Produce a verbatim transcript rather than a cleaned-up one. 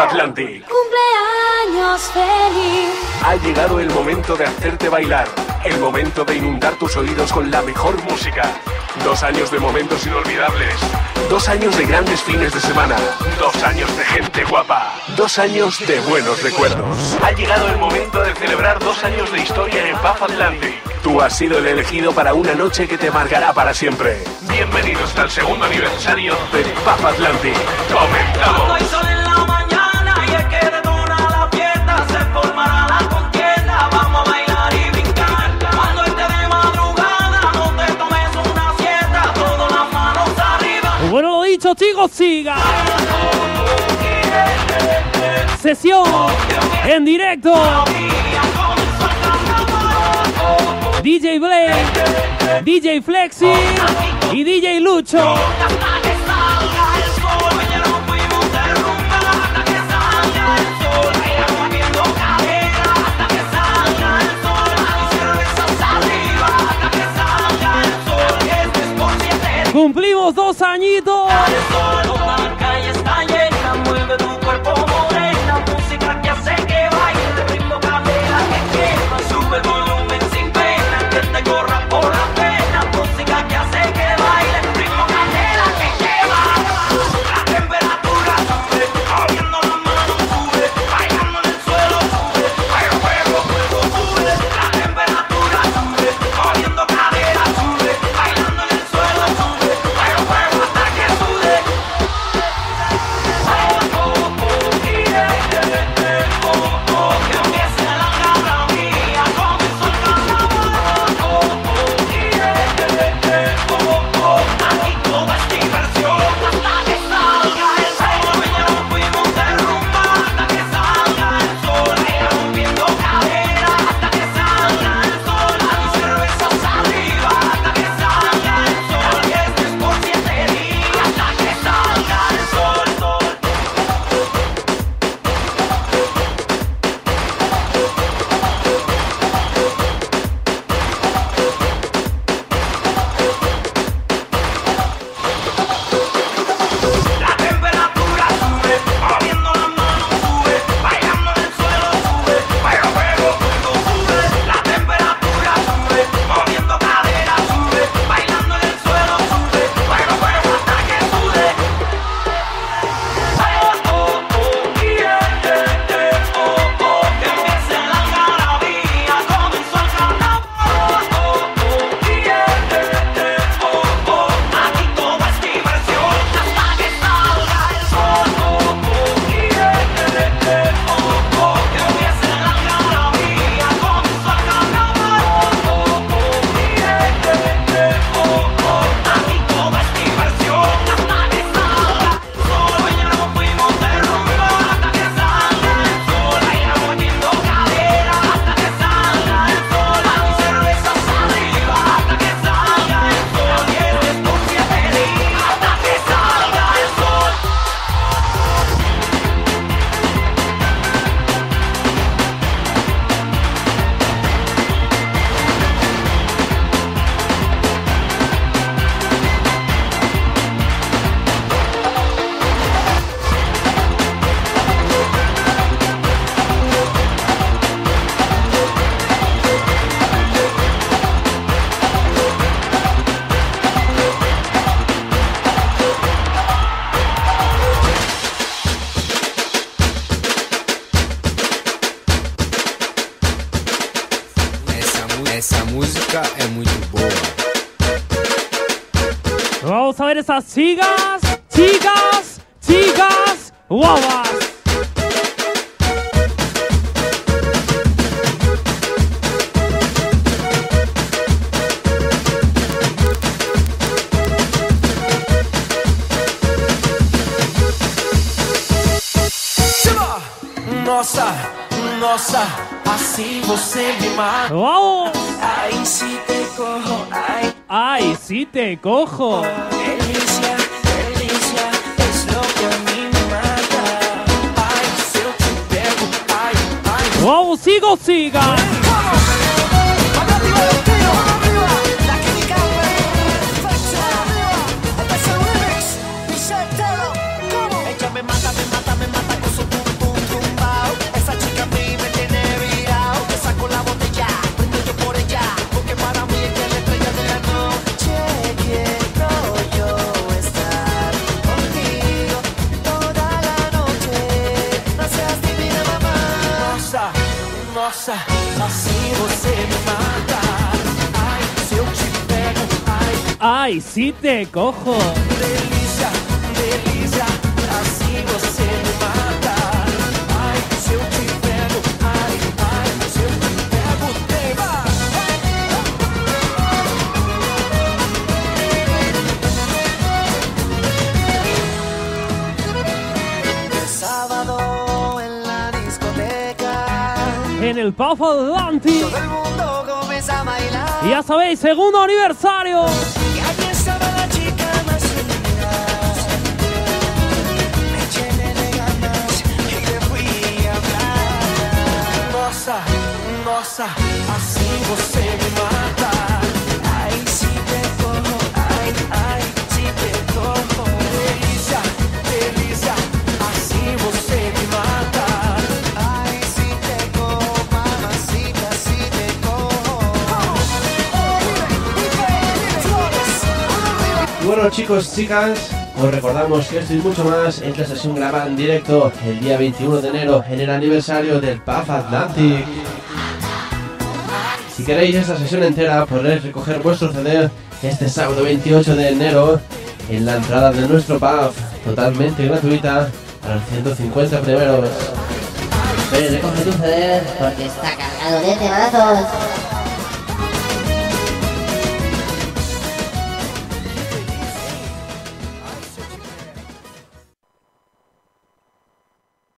Atlantic. Cumpleaños feliz. Ha llegado el momento de hacerte bailar. El momento de inundar tus oídos con la mejor música. Dos años de momentos inolvidables. Dos años de grandes fines de semana. Dos años de gente guapa. Dos años de buenos recuerdos. Ha llegado el momento de celebrar dos años de historia en Puff Atlantic. Tú has sido el elegido para una noche que te marcará para siempre. Bienvenidos al segundo aniversario de Puff Atlantic. ¡Comenzamos! Hay sol en la mañana y el que detona la fiesta se formará la contienda. Vamos a bailar y brincar. Cuando esté de madrugada no te tomes una siesta. Todas las manos arriba. Bueno, lo dicho, chicos, siga. Sesión en directo. D J Blake, D J Flexi y D J Lucho. Hasta que salga el sol, mañana nos fuimos de rumba. Hasta que salga el sol, bailamos moviendo cadera. Hasta que salga el sol, hay cervezas arriba. Hasta que salga el sol, este es por siete. Cumplimos dos añitos. El sol, toda la calle está llena, mueve tu cuerpo morena. Música que hace que baile, ritmo cadera que quema. Sube el volumen sin pena, que te corra por la pena. Música que hace que baile, ritmo cadera que quema. La temperatura sube, abriendo las manos sube, bailando en el suelo sube, fuego, fuego, fuego sube. La temperatura sube, abriendo cadera sube, bailando en el suelo sube, fuego, fuego hasta que sube. Oh, oh, oh, yeah, yeah, oh, oh, que empiece la algarabía, comenzó el carnaval. Oh, oh, yeah, yeah, oh, oh, aquí todo es diversión. Hasta que salga el sol, mañana nos fuimos de rumba. Hasta que salga el sol, bailamos moviendo cadera. Hasta que salga el sol, hay cervezas arriba. Hasta que salga el sol, y este es por siete días. Hasta que salga el sol, sol. La temperatura sube, moviendo las manos sube, bailando en el suelo sube, fuego, fuego, fuego sube. La temperatura sube, moviendo cadera sube, bailando en el suelo sube, fuego, fuego hasta que sube. Oh, oh, oh, yeah, yeah, yeah, oh, oh, que empiece la algarabía, comenzó el carnaval. Oh, oh, yeah, yeah, yeah, oh, oh, aquí todo es diversión. Hasta que salga el sol. Oh, oh, yeah, yeah, yeah, oh, oh, que empiece la algarabía, comenzó el carnaval. Oh, oh, yeah, yeah, yeah, oh, oh, aquí todo es diversión. Hasta que salga el sol, mañana nos fuimos de rumba. Hasta que salga el sol, bailamos moviendo cadera. Hasta que salga el sol, hay cervezas arriba. Hasta que salga el sol, y este es por siete días. Hasta que salga el sol. Essa, mu- essa música é muito boa. Vamos a ver esas chicas, chicas, chicas, guapas. Nossa, nossa, assim você me mata. Vamos. Aí se te corro, ai, Ay, sí te cojo. delícia, delícia, es lo que a mí me mata. Ai, se eu te pego, ai, ai. Vamos, sigo, siga. Ella me mata, me mata, me mata con su pum pum. Nossa, assim você me mata. Ai, se eu te pego, ai, ¡Ay, sí te cojo! delícia, delícia, assim você me mata. Ai, se eu te pego, ai, ai, se eu te pego, tema. Sábado en la discoteca, En el Puff Atlantic. todo el mundo comienza a bailar. Ya sabéis, segundo aniversario. Y aquí estaba la chica más linda. Me llené de ganas y le fui a hablar. Nossa, nossa, assim você me mata. Ai, se te cojo, ai, ai, se te cojo. Delícia, delícia, assim você me mata. Ai, se te cojo, mamacita, se te cojo. Bueno, chicos, chicas, os recordamos que esto y mucho más en la sesión grabada en directo el día veintiuno de enero en el aniversario del Puff Atlantic. Si queréis esta sesión entera, podréis recoger vuestro C D este sábado veintiocho de enero en la entrada de nuestro pub, totalmente gratuita para los ciento cincuenta primeros. Pero recoge tu C D porque está cargado de temazos.